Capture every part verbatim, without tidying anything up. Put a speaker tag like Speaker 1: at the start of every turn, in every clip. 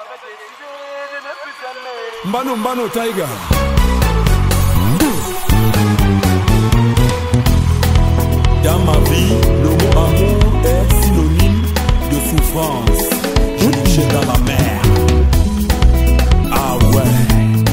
Speaker 1: Mbano Mbano Tiger. Dans ma vie, le mot amour est synonyme de souffrance. Je le jette dans la mer. Ah ouais.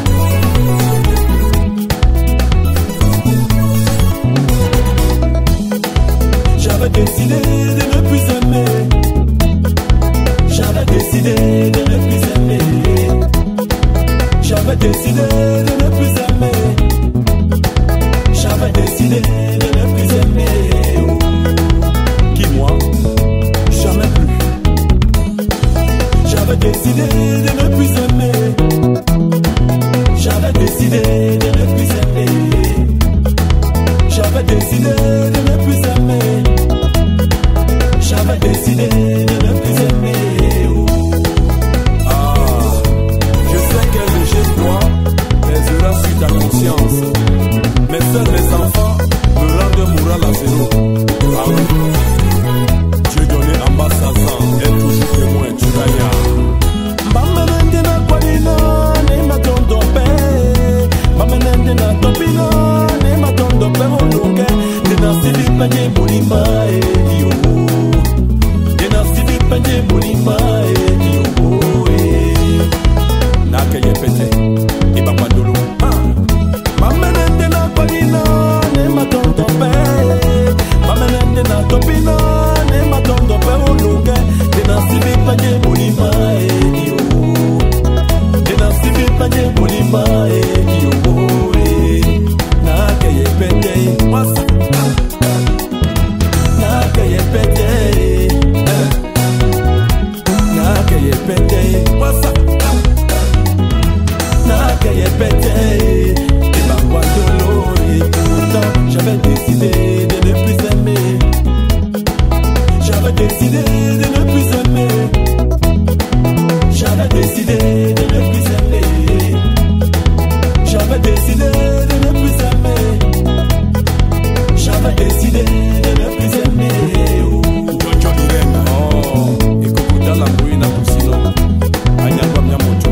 Speaker 1: J'avais décidé de ne plus aimer. J'avais décidé de ne plus aimer. J'avais décidé de ne plus aimer. J'avais décidé de ne plus aimer. Qui moi? Jamais plus. J'avais décidé de ne plus aimer. J'avais décidé de ne plus aimer. J'avais décidé de ne plus aimer. J'avais décidé de ne plus aimer. Ah, je sais qu'elle rejette toi, pèsera sur ta conscience. Mais seuls les enfants me rendent moral à zéro. Ah oui, Dieu donné en bas Sazan est toujours témoin du gagnant. Bamenende na kwadina ne matondo pe. Bamenende na topina ne matondo pe molunge. Dena sili penye molima e yo. Dena sili penye molima e yo. Na keye pete iba kwadolo. Bamenende na kwadina ne matondo pe. Bamenende na topina ne matondo pe molunge. Dena sili penye molima e yo. Dena sili penye molima e yo. Na keye pete wasa. Na keye pete. Na keye pete wasa. Na keye pete. J'avais décidé de ne plus aimer. J'avais décidé de ne plus aimer. J'avais décidé de ne plus aimer. J'avais décidé de ne plus aimer. J'avais décidé de ne plus aimer. Jojo Irene. Oh, ikukuta la buina kusino. Anyagwa mnyamoto.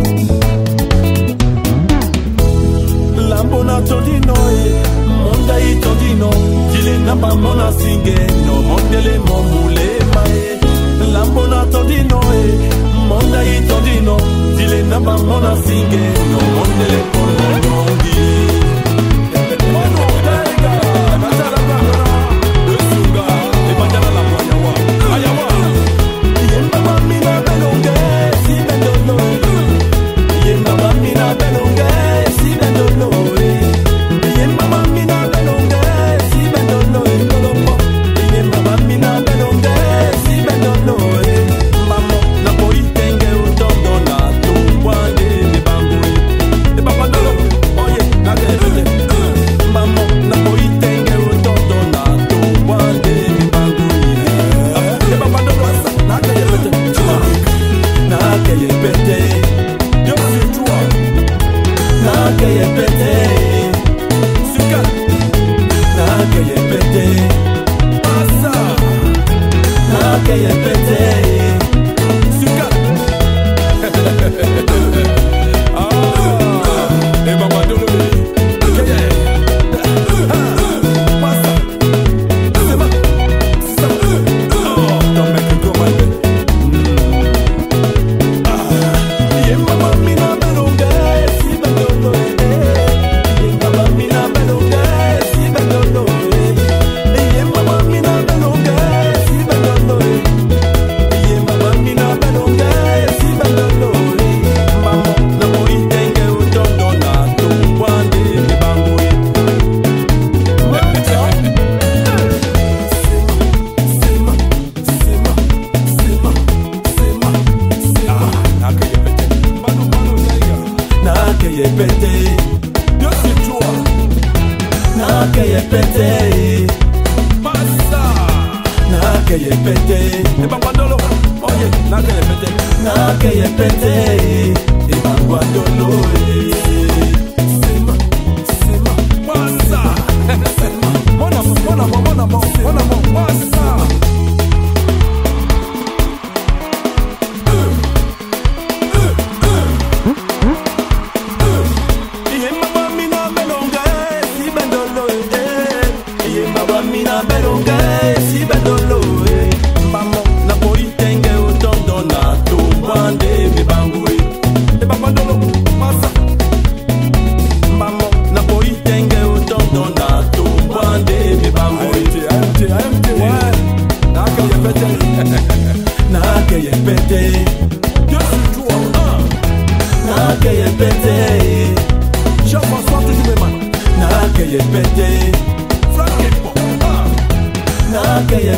Speaker 1: Lambona todino e. Monda itodino, dile na bamona singe, no mondele momule mae. Lambona todino e, monda itodino, dile na bamona singe, no mondele mongi. Mono daiga, natala bana, esuga, ebandala la moyawa, ayawa. Yemba mamina belonge, si bendono. Yemba mamina belonge, si bendono.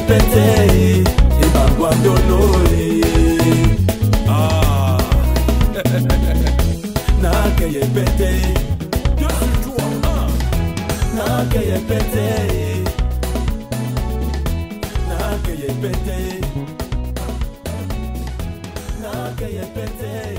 Speaker 1: pété, et ma guandolo. Ah, na que yé pété, je suis toi. Na que yé pété, na que yé pété, na que yé pété.